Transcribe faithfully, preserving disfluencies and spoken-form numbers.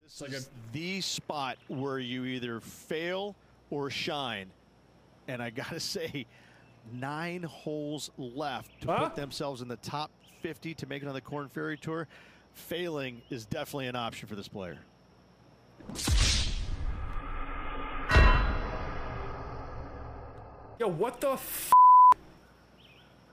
This is the spot where you either fail or shine. And I got to say, nine holes left to huh? put themselves in the top fifty to make it on the Korn Ferry Tour. Failing is definitely an option for this player. Yo, what the f